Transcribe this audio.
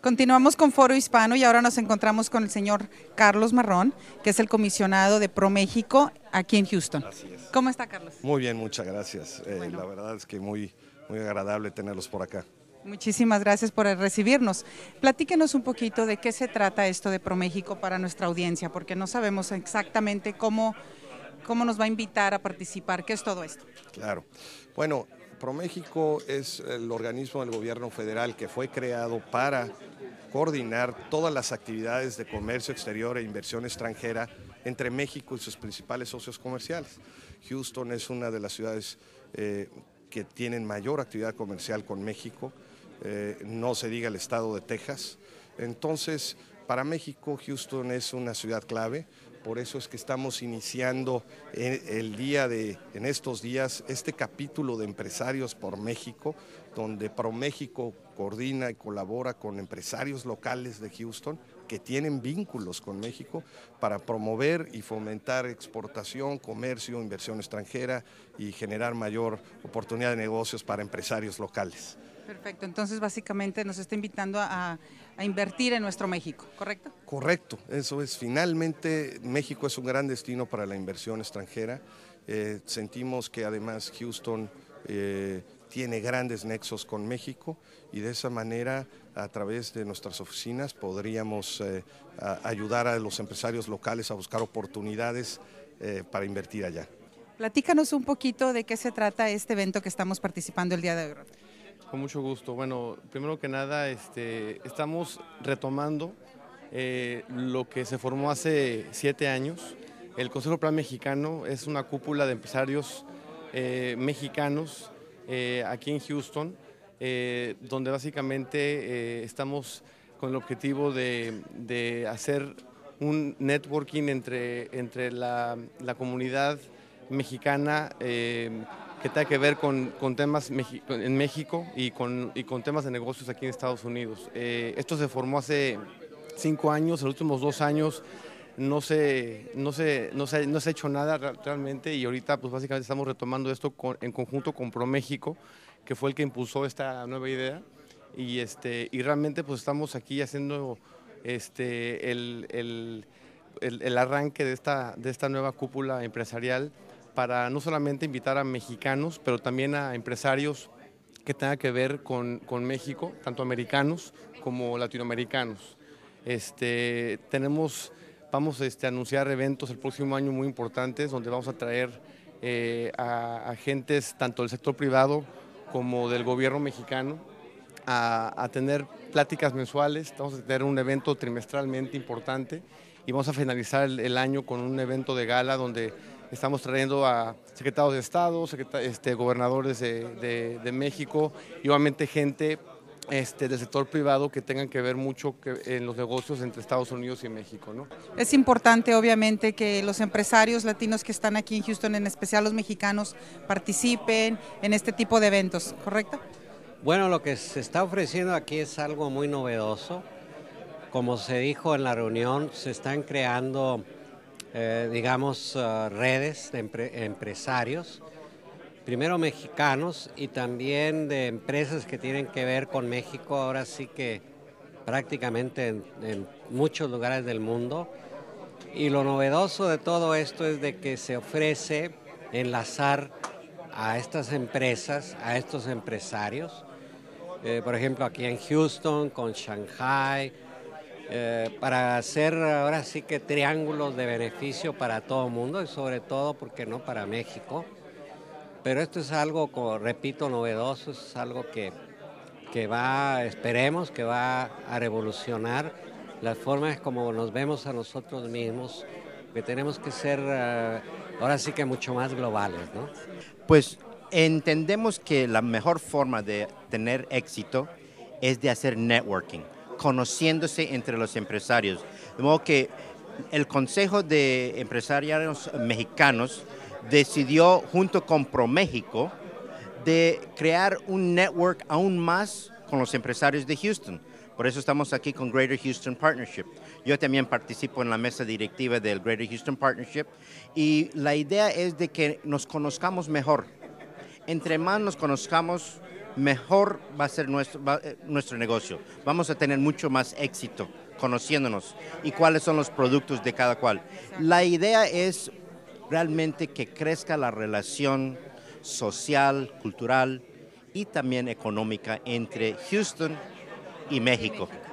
Continuamos con Foro Hispano y ahora nos encontramos con el señor Carlos Marrón, que es el comisionado de ProMéxico aquí en Houston. Así es. ¿Cómo está, Carlos? Muy bien, muchas gracias. Bueno. La verdad es que muy agradable tenerlos por acá. Muchísimas gracias por recibirnos. Platíquenos un poquito de qué se trata esto de ProMéxico para nuestra audiencia, porque no sabemos exactamente cómo nos va a invitar a participar. ¿Qué es todo esto? Claro. Bueno, ProMéxico es el organismo del gobierno federal que fue creado para coordinar todas las actividades de comercio exterior e inversión extranjera entre México y sus principales socios comerciales. Houston es una de las ciudades que tienen mayor actividad comercial con México, no se diga el estado de Texas. Entonces, para México, Houston es una ciudad clave. Por eso es que estamos iniciando en estos días este capítulo de Empresarios por México, donde ProMéxico coordina y colabora con empresarios locales de Houston que tienen vínculos con México para promover y fomentar exportación, comercio, inversión extranjera y generar mayor oportunidad de negocios para empresarios locales. Perfecto, entonces básicamente nos está invitando a invertir en nuestro México, ¿correcto? Correcto, eso es. Finalmente México es un gran destino para la inversión extranjera. Sentimos que además Houston tiene grandes nexos con México y de esa manera a través de nuestras oficinas podríamos ayudar a los empresarios locales a buscar oportunidades para invertir allá. Platícanos un poquito de qué se trata este evento que estamos participando el día de hoy. Con mucho gusto. Bueno, primero que nada, estamos retomando lo que se formó hace 7 años. El Consejo Plan Mexicano es una cúpula de empresarios mexicanos aquí en Houston, donde básicamente estamos con el objetivo de hacer un networking entre la comunidad mexicana que tenga que ver con temas en México y con temas de negocios aquí en Estados Unidos. Esto se formó hace 5 años, en los últimos 2 años no se ha hecho nada realmente y ahorita pues básicamente estamos retomando esto en conjunto con ProMéxico, que fue el que impulsó esta nueva idea y realmente pues estamos aquí haciendo el arranque de esta nueva cúpula empresarial para no solamente invitar a mexicanos, pero también a empresarios que tengan que ver con México, tanto americanos como latinoamericanos. Vamos a anunciar eventos el próximo año muy importantes, donde vamos a traer a agentes tanto del sector privado como del gobierno mexicano a tener pláticas mensuales. Vamos a tener un evento trimestralmente importante y vamos a finalizar el año con un evento de gala donde estamos trayendo a secretarios de Estado, gobernadores de México y obviamente gente del sector privado que tengan que ver mucho en los negocios entre Estados Unidos y México, ¿no? Es importante, obviamente, que los empresarios latinos que están aquí en Houston, en especial los mexicanos, participen en este tipo de eventos, ¿correcto? Bueno, lo que se está ofreciendo aquí es algo muy novedoso. Como se dijo en la reunión, se están creando redes de empresarios, primero mexicanos y también de empresas que tienen que ver con México, ahora sí que prácticamente en muchos lugares del mundo. Y lo novedoso de todo esto es de que se ofrece enlazar a estas empresas, a estos empresarios, por ejemplo aquí en Houston, con Shanghai, para hacer ahora sí que triángulos de beneficio para todo el mundo y sobre todo, ¿por qué no?, para México. Pero esto es algo, como repito, novedoso, es algo que esperemos que va a revolucionar las formas como nos vemos a nosotros mismos, que tenemos que ser ahora sí que mucho más globales, ¿no? Pues entendemos que la mejor forma de tener éxito es de hacer networking, conociéndose entre los empresarios. De modo que el Consejo de Empresarios Mexicanos decidió, junto con ProMéxico, de crear un network aún más con los empresarios de Houston. Por eso estamos aquí con Greater Houston Partnership. Yo también participo en la mesa directiva del Greater Houston Partnership y la idea es de que nos conozcamos mejor. Entre más nos conozcamos, mejor va a ser nuestro negocio. Vamos a tener mucho más éxito conociéndonos y cuáles son los productos de cada cual. La idea es realmente que crezca la relación social, cultural y también económica entre Houston y México.